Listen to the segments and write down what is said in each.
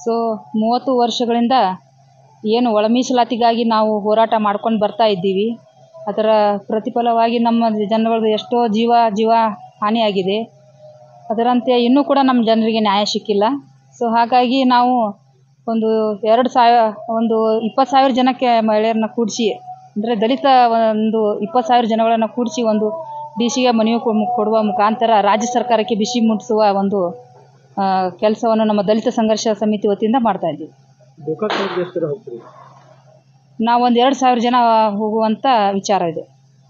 So 30 ವರ್ಷಗಳಿಂದ ಏನು ಒಳ ಮೀಸಲಾತಿಗಾಗಿ ನಾವು ಹೋರಾಟ ಮಾಡ್ಕೊಂಡು ಬರ್ತಾ ಇದ್ದೀವಿ. ಅದರ ಪ್ರತಿಫಲವಾಗಿ ನಮ್ಮ ಜನಗಳದ್ದು ಎಷ್ಟೋ ಜೀವ ಹಾನಿಯಾಗಿದೆ. ಅದರಂತೆ ಇನ್ನೂ ಕೂಡ ನಮ್ಮ ಜನರಿಗೆ ನ್ಯಾಯ ಸಿಕ್ಕಿಲ್ಲ. ಸೊ ಹಾಗಾಗಿ ನಾವು ಒಂದು 20,000 ಜನಕ್ಕೆ ಮಹಿಳೆಯರನ್ನ ಕೂಡಿಸಿ, ಅಂದರೆ ದಲಿತ ಒಂದು 20,000 ಜನಗಳನ್ನು ಕೂಡಿಸಿ ಒಂದು ಡಿಸಿಗೆ ಮನವಿ ಕೊಡುವ ಮುಖಾಂತರ ರಾಜ್ಯ ಸರ್ಕಾರಕ್ಕೆ ಬಿಸಿ ಮುಟ್ಟಿಸುವ ಒಂದು ಕೆಲಸವನ್ನು ನಮ್ಮ ದಲಿತ ಸಂಘರ್ಷ ಸಮಿತಿ ವತಿಯಿಂದ ಮಾಡ್ತಾ ಇದ್ದೀವಿ. ನಾವು ಒಂದು 2,000 ಜನ ಹೋಗುವಂಥ ವಿಚಾರ ಇದೆ.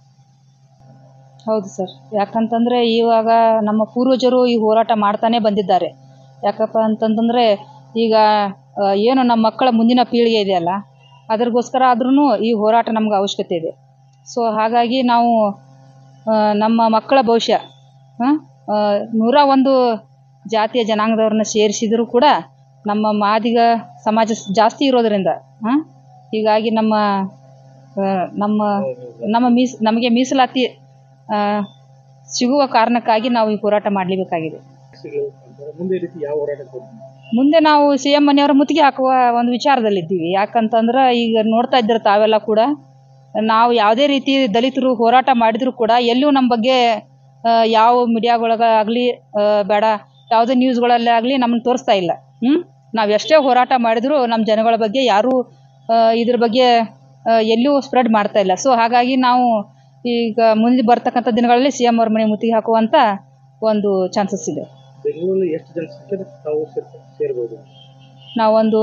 ಹೌದು ಸರ್. ಯಾಕಂತಂದರೆ ಇವಾಗ ನಮ್ಮ ಪೂರ್ವಜರು ಈ ಹೋರಾಟ ಮಾಡ್ತಾನೆ ಬಂದಿದ್ದಾರೆ. ಯಾಕಪ್ಪ ಅಂತಂತಂದರೆ ಈಗ ಏನು ನಮ್ಮ ಮಕ್ಕಳ ಮುಂದಿನ ಪೀಳಿಗೆ ಇದೆಯಲ್ಲ, ಅದ್ರಗೋಸ್ಕರ ಆದ್ರೂ ಈ ಹೋರಾಟ ನಮ್ಗೆ ಅವಶ್ಯಕತೆ ಇದೆ. ಸೊ ಹಾಗಾಗಿ ನಾವು ನಮ್ಮ ಮಕ್ಕಳ ಭವಿಷ್ಯ 101 ಜಾತಿಯ ಜನಾಂಗದವ್ರನ್ನ ಸೇರಿಸಿದರೂ ಕೂಡ ನಮ್ಮ ಮಾದಿಗ ಸಮಾಜ ಜಾಸ್ತಿ ಇರೋದರಿಂದ ಹೀಗಾಗಿ ನಮಗೆ ಮೀಸಲಾತಿ ಸಿಗುವ ಕಾರಣಕ್ಕಾಗಿ ನಾವು ಈ ಹೋರಾಟ ಮಾಡಲೇಬೇಕಾಗಿದೆ. ಮುಂದೆ ನಾವು CM ಮನೆಯವರ ಮುತ್ತಿಗೆ ಹಾಕುವ ಒಂದು ವಿಚಾರದಲ್ಲಿದ್ದೀವಿ. ಯಾಕಂತಂದ್ರೆ ಈಗ ನೋಡ್ತಾ ಇದ್ದೀರ ತಾವೆಲ್ಲ ಕೂಡ, ನಾವು ಯಾವುದೇ ರೀತಿ ದಲಿತರು ಹೋರಾಟ ಮಾಡಿದರೂ ಕೂಡ ಎಲ್ಲೂ ನಮ್ಮ ಬಗ್ಗೆ ಯಾವ ಮೀಡಿಯಾಗಳಾಗಲಿ ಬೇಡ ಯಾವುದೇ ನ್ಯೂಸ್ಗಳಲ್ಲೇ ಆಗಲಿ ನಮ್ಮನ್ನು ತೋರಿಸ್ತಾ ಇಲ್ಲ. ನಾವು ಎಷ್ಟೇ ಹೋರಾಟ ಮಾಡಿದರೂ ನಮ್ಮ ಜನಗಳ ಬಗ್ಗೆ ಯಾರೂ ಇದ್ರ ಬಗ್ಗೆ ಎಲ್ಲೂ ಸ್ಪ್ರೆಡ್ ಮಾಡ್ತಾ ಇಲ್ಲ. ಸೊ ಹಾಗಾಗಿ ನಾವು ಈಗ ಮುಂದೆ ಬರ್ತಕ್ಕಂಥ ದಿನಗಳಲ್ಲಿ CM ಅವ್ರ ಮನೆ ಮುತ್ತಿಗೆ ಹಾಕುವಂಥ ಒಂದು ಚಾನ್ಸಸ್ ಇದೆ. ಬೆಂಗಳೂರಲ್ಲಿ ಎಷ್ಟು ಜನಸಂಖ್ಯೆ ತಾವು ಸೇರ್ಬೋದು? ನಾವೊಂದು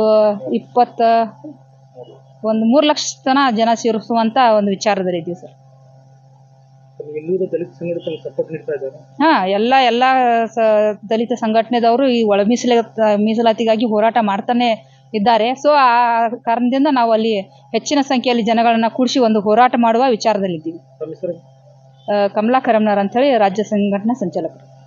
3 ಲಕ್ಷ ಜನ ಸೇರಿಸುವಂಥ ಒಂದು ವಿಚಾರದಲ್ಲಿ ಇದ್ದೀವಿ ಸರ್. ದಲಿತ ಸಂಘಟನೆ ಸಪೋರ್ಟ್ ನೀಡ್ತಾ ಇದ್ದಾರೆ. ಎಲ್ಲ ದಲಿತ ಸಂಘಟನೆದವರು ಈ ಒಳ ಮೀಸಲಾತಿಗಾಗಿ ಹೋರಾಟ ಮಾಡ್ತಾನೆ ಇದ್ದಾರೆ. ಸೊ ಆ ಕಾರಣದಿಂದ ನಾವು ಅಲ್ಲಿ ಹೆಚ್ಚಿನ ಸಂಖ್ಯೆಯಲ್ಲಿ ಜನಗಳನ್ನ ಕೂಡಿಸಿ ಒಂದು ಹೋರಾಟ ಮಾಡುವ ವಿಚಾರದಲ್ಲಿದ್ದೀವಿ. ತಮ್ಮ ಹೆಸರು? ಕಮಲಾ ಕರಮ್ನಾರ್ ಅಂತೇಳಿ, ರಾಜ್ಯ ಸಂಘಟನಾ ಸಂಚಾಲಕರು.